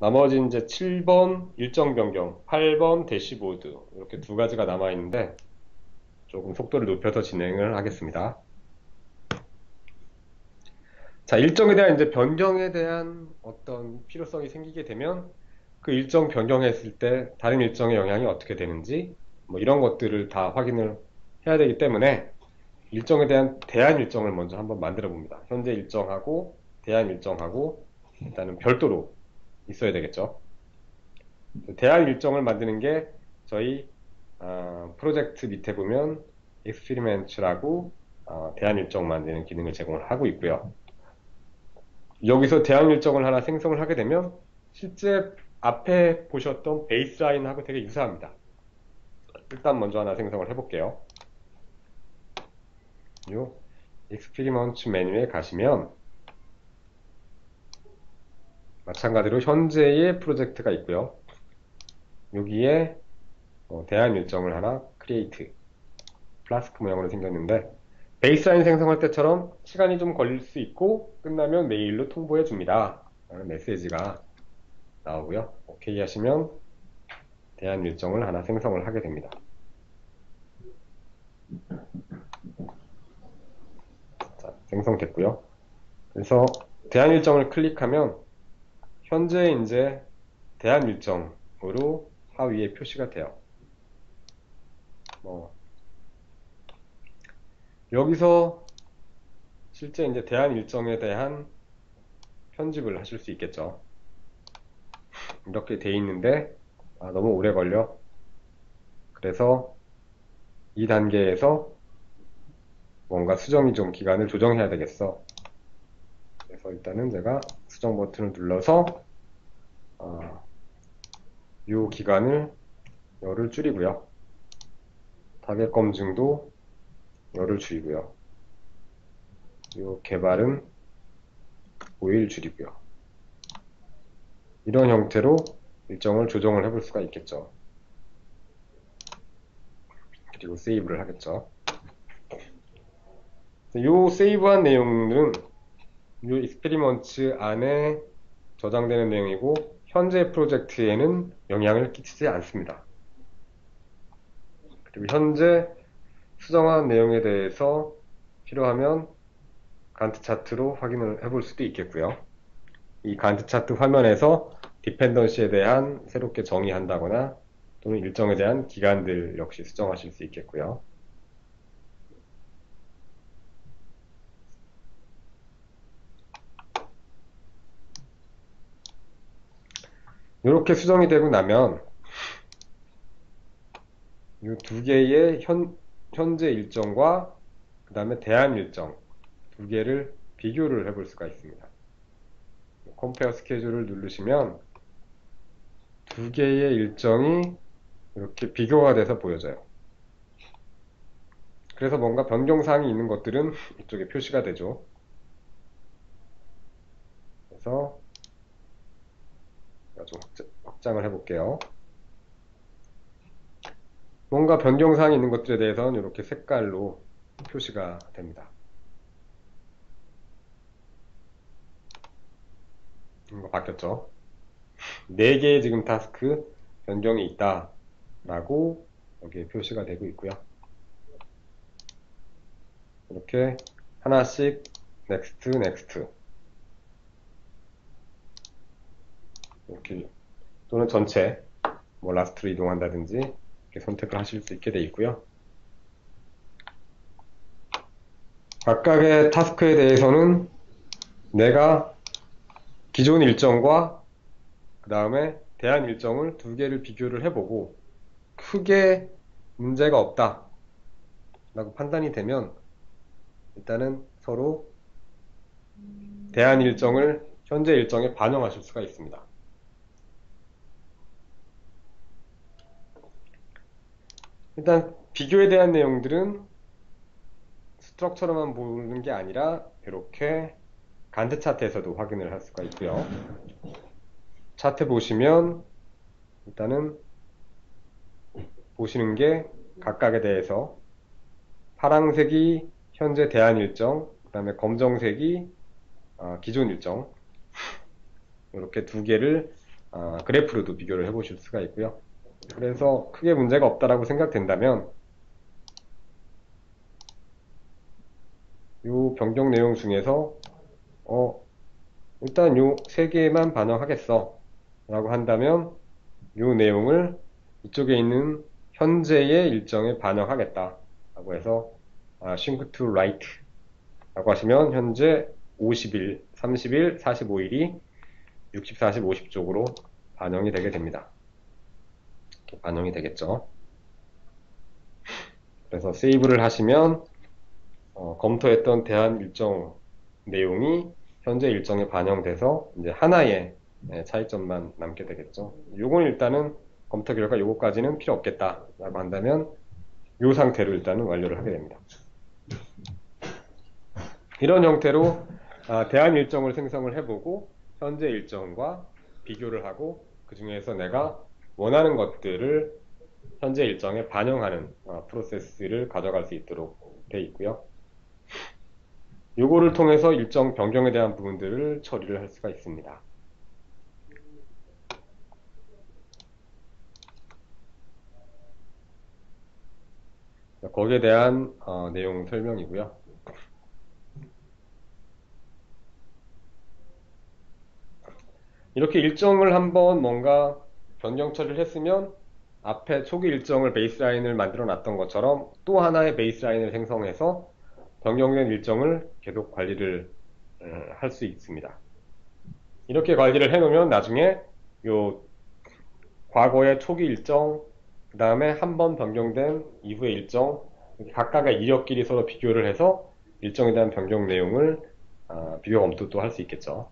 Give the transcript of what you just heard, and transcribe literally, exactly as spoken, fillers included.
나머지 이제 칠 번 일정 변경, 팔 번 대시보드 이렇게 두 가지가 남아 있는데 조금 속도를 높여서 진행을 하겠습니다. 자, 일정에 대한 이제 변경에 대한 어떤 필요성이 생기게 되면 그 일정 변경했을 때 다른 일정의 영향이 어떻게 되는지 뭐 이런 것들을 다 확인을 해야 되기 때문에 일정에 대한 대안 일정을 먼저 한번 만들어 봅니다. 현재 일정하고 대안 일정하고 일단은 별도로 있어야 되겠죠. 대안 일정을 만드는 게 저희 어, 프로젝트 밑에 보면 experiment라고 어, 대안 일정 만드는 기능을 제공을 하고 있고요. 여기서 대안 일정을 하나 생성을 하게 되면 실제 앞에 보셨던 베이스라인하고 되게 유사합니다. 일단 먼저 하나 생성을 해볼게요. 요 experiment 메뉴에 가시면 마찬가지로 현재의 프로젝트가 있고요. 여기에 어, 대안 일정을 하나 create 플라스크 모양으로 생겼는데 베이스라인 생성할 때처럼 시간이 좀 걸릴 수 있고 끝나면 메일로 통보해 줍니다 라는 메시지가 나오고요. 오케이 하시면 대안 일정을 하나 생성을 하게 됩니다. 자, 생성됐고요. 그래서 대안 일정을 클릭하면 현재 이제 대안 일정으로 하위에 표시가 돼요. 뭐 여기서 실제 이제 대안 일정에 대한 편집을 하실 수 있겠죠. 이렇게 돼 있는데 아, 너무 오래 걸려. 그래서 이 단계에서 뭔가 수정이 좀 기간을 조정해야 되겠어. 그래서 일단은 제가 수정 버튼을 눌러서 어, 이 기간을 열을 줄이고요. 타겟 검증도 열을 줄이고요. 이 개발은 오 일 줄이고요. 이런 형태로 일정을 조정을 해볼 수가 있겠죠. 그리고 세이브를 하겠죠. 이 세이브한 내용은 이 익스페리먼트 안에 저장되는 내용이고 현재 프로젝트에는 영향을 끼치지 않습니다. 그리고 현재 수정한 내용에 대해서 필요하면 간트 차트로 확인을 해볼 수도 있겠고요. 이 간트 차트 화면에서 디펜던시에 대한 새롭게 정의한다거나 또는 일정에 대한 기간들 역시 수정하실 수 있겠고요. 이렇게 수정이 되고 나면 이 두 개의 현, 현재 일정과 그 다음에 대안 일정 두 개를 비교를 해볼 수가 있습니다. 컴페어 스케줄을 누르시면 두 개의 일정이 이렇게 비교가 돼서 보여져요. 그래서 뭔가 변경사항이 있는 것들은 이쪽에 표시가 되죠. 그래서 좀 확장을 해볼게요. 뭔가 변경사항이 있는 것들에 대해서는 이렇게 색깔로 표시가 됩니다. 이거 바뀌었죠? 네 개의 지금 타스크 변경이 있다 라고 여기에 표시가 되고 있고요. 이렇게 하나씩 넥스트 넥스트 이렇게 또는 전체 뭐 라스트로 이동한다든지 이렇게 선택을 하실 수 있게 되어 있고요. 각각의 타스크에 대해서는 내가 기존 일정과 그 다음에 대안 일정을 두 개를 비교를 해보고 크게 문제가 없다 라고 판단이 되면 일단은 서로 대안 일정을 현재 일정에 반영하실 수가 있습니다. 일단 비교에 대한 내용들은 스트럭처로만 보는 게 아니라 이렇게 간트 차트에서도 확인을 할 수가 있고요. 차트 보시면 일단은 보시는 게 각각에 대해서 파란색이 현재 대안 일정, 그 다음에 검정색이 어, 기존 일정 이렇게 두 개를 아, 그래프로도 비교를 해보실 수가 있고요. 그래서 크게 문제가 없다라고 생각된다면 이 변경 내용 중에서 어, 일단 요 세 개만 반영하겠어 라고 한다면 이 내용을 이쪽에 있는 현재의 일정에 반영하겠다 라고 해서 아, sync to write 라고 하시면 현재 오십 일, 삼십 일, 사십오 일이 육십, 사십, 오십 쪽으로 반영이 되게 됩니다. 이렇게 반영이 되겠죠. 그래서 세이브를 하시면 어, 검토했던 대안 일정 내용이 현재 일정에 반영돼서 이제 하나의 예, 차이점만 남게 되겠죠. 요건 일단은 검토 결과 요거까지는 필요 없겠다라고 한다면 요 상태로 일단은 완료를 하게 됩니다. 이런 형태로 아, 대안 일정을 생성을 해보고 현재 일정과 비교를 하고 그 중에서 내가 원하는 것들을 현재 일정에 반영하는 어, 프로세스를 가져갈 수 있도록 되어 있고요. 요거를 통해서 일정 변경에 대한 부분들을 처리를 할 수가 있습니다. 거기에 대한 어, 내용 설명이고요. 이렇게 일정을 한번 뭔가 변경 처리를 했으면 앞에 초기 일정을 베이스라인을 만들어 놨던 것처럼 또 하나의 베이스라인을 생성해서 변경된 일정을 계속 관리를 할 수 있습니다. 이렇게 관리를 해 놓으면 나중에 요 과거의 초기 일정, 그 다음에 한 번 변경된 이후의 일정, 각각의 이력끼리 서로 비교를 해서 일정에 대한 변경 내용을 어, 비교 검토도 할 수 있겠죠.